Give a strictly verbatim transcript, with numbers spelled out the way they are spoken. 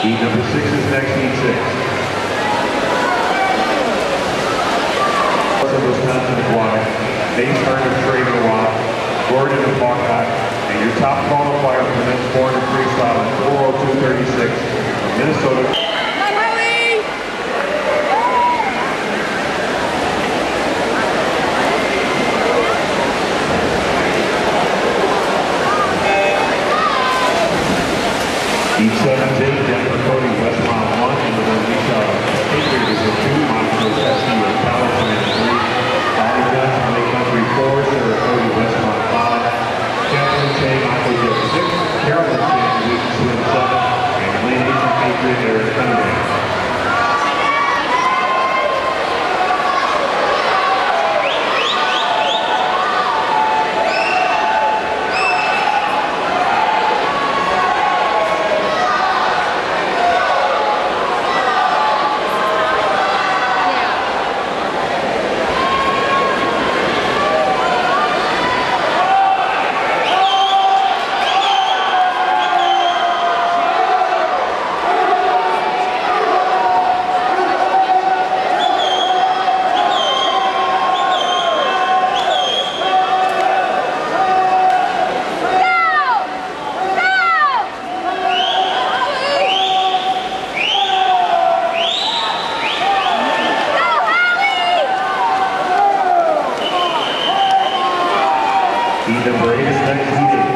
Heat number six is next, heat six. Wisconsin Aquatic, Nate Stern of Trader Watt, Gordon of Buckeye, and your top qualifier for the men's four hundred freestyle at four oh two thirty-six from Minnesota. Heat seventeen, Denver Cody, Westmont one, and the Misha Patriots is a two, Montrose Esky of California three, Bobby Johnson, Lake Country four, Sarah Cody, Westmont five, Catherine Chang, Michael Jeff six, Carolyn Chang, Wheaton Slim seven, and Lane Asian Patriot, Eric Cunningham. Heat number eight is next, heat eight.